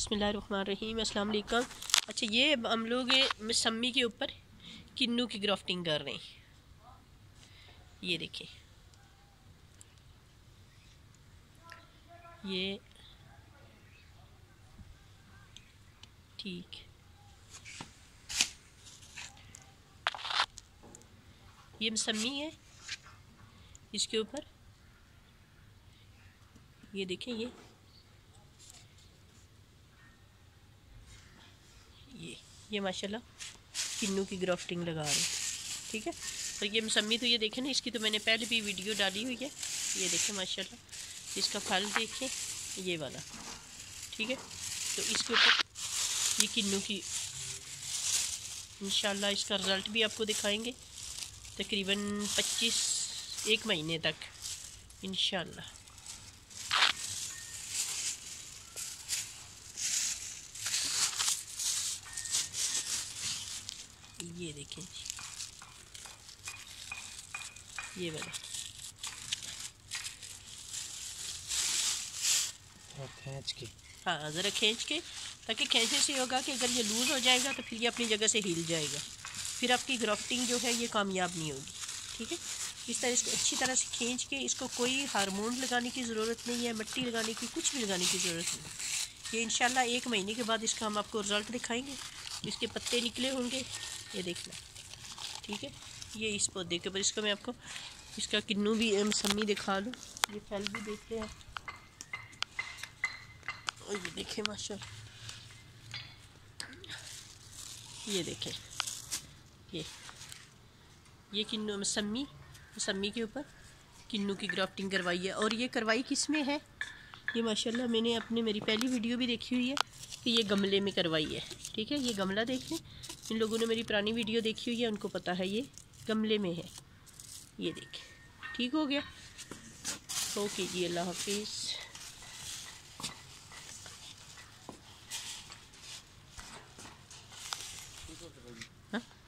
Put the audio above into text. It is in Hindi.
बिस्मिल्लाहिर्रहमानिर्रहीम, अस्सलाम वालेकुम। अच्छा, ये हम लोग मौसम्मी के ऊपर किन्नू की ग्राफ्टिंग कर रहे हैं। ये देखें, ये ठीक, ये मौसम्मी है। इसके ऊपर ये देखें, ये माशाल्लाह किन्नू की ग्राफ्टिंग लगा रहे हैं। ठीक है, और ये मौसम्मी तो ये देखें ना, इसकी तो मैंने पहले भी वीडियो डाली हुई है। ये देखें माशाल्लाह, इसका फल देखें, ये वाला। ठीक है, तो इसके ऊपर ये किन्नू की इंशाल्लाह इसका रिज़ल्ट भी आपको दिखाएंगे तकरीबन 1 महीने तक इंशाल्लाह। ये देखें, ये वाला खींच के, हाँ ज़रा खींच के, ताकि खींचने से होगा कि अगर ये लूज़ हो जाएगा तो फिर ये अपनी जगह से हिल जाएगा, फिर आपकी ग्राफ्टिंग जो है ये कामयाब नहीं होगी। ठीक है, इस तरह इसको अच्छी तरह से खींच के, इसको कोई हार्मोन लगाने की ज़रूरत नहीं है, मिट्टी लगाने की, कुछ भी लगाने की ज़रूरत नहीं। ये इंशाल्लाह 1 महीने के बाद इसका हम आपको रिज़ल्ट दिखाएंगे। इसके पत्ते निकले होंगे, ये देखना। ठीक है, ये इस पौधे के ऊपर, इसको मैं आपको इसका किन्नू भी मौसम्मी दिखा दूँ। ये फल भी देखते हैं, और ये देखें माशाल्लाह, ये देखें, ये किन्नू मौसम्मी के ऊपर किन्नू की ग्राफ्टिंग करवाई है। और ये करवाई किस में है, ये माशाल्लाह मैंने मेरी पहली वीडियो भी देखी हुई है कि ये गमले में करवाई है। ठीक है, ये गमला देखें, इन लोगों ने मेरी पुरानी वीडियो देखी हुई है, उनको पता है ये गमले में है। ये देखें, ठीक हो गया। ओके जी, अल्लाह हाफिज़। हाँ।